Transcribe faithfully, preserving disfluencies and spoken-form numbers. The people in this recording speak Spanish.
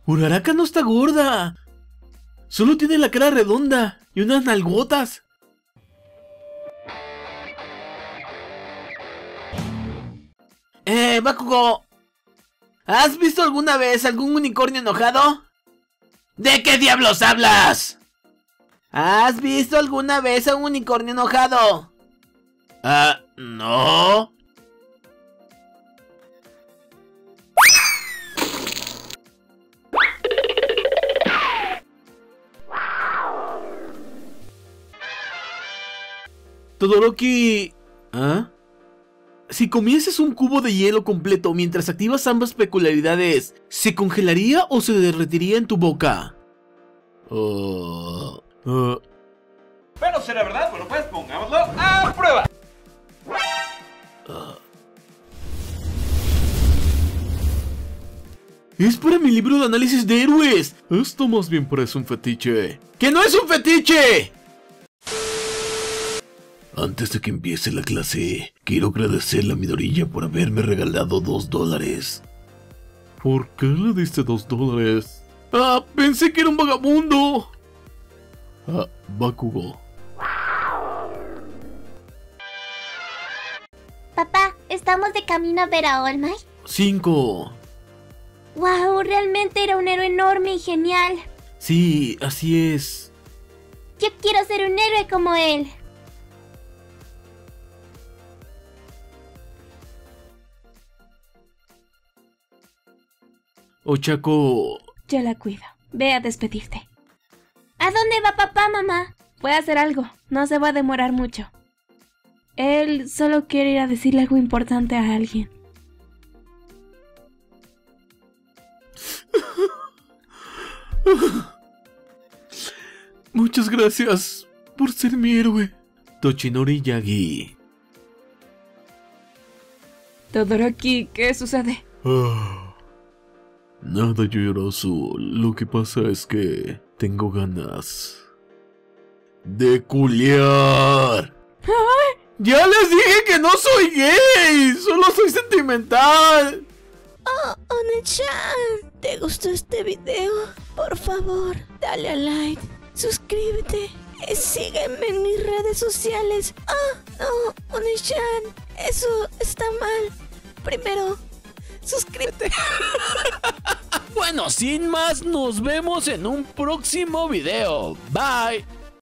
Uraraka no está gorda. Solo tiene la cara redonda y unas nalgotas. Eh, Bakugo, ¿has visto alguna vez algún unicornio enojado? ¿De qué diablos hablas? ¿Has visto alguna vez a un unicornio enojado? Ah, no. Todoroki... ¿Ah? Si comieses un cubo de hielo completo mientras activas ambas peculiaridades, ¿se congelaría o se derretiría en tu boca? Uh, uh. Pero será verdad, bueno pues pongámoslo a prueba. Uh. Es para mi libro de análisis de héroes. Esto más bien parece un fetiche. ¡Que no es un fetiche! Antes de que empiece la clase, quiero agradecerle a Midoriya por haberme regalado dos dólares. ¿Por qué le diste dos dólares? ¡Ah! ¡Pensé que era un vagabundo! Ah, Bakugo. Papá, ¿estamos de camino a ver a All Might? Cinco. ¡Wow! Realmente era un héroe enorme y genial. Sí, así es. Yo quiero ser un héroe como él. Ochako... Yo la cuido. Ve a despedirte. ¿A dónde va papá, mamá? Voy a hacer algo. No se va a demorar mucho. Él solo quiere ir a decirle algo importante a alguien. Muchas gracias por ser mi héroe, Tochinori Yagi. Todoroki, ¿qué sucede? Ah... Nada, Yorosu. Lo que pasa es que tengo ganas de culiar. ¡Ay! ¡Ya les dije que no soy gay! ¡Solo soy sentimental! Oh, One-chan, ¿te gustó este video? Por favor, dale a like, suscríbete y sígueme en mis redes sociales. Oh, no, One-chan, eso está mal. Primero, suscríbete. Bueno, sin más, nos vemos en un próximo video. Bye.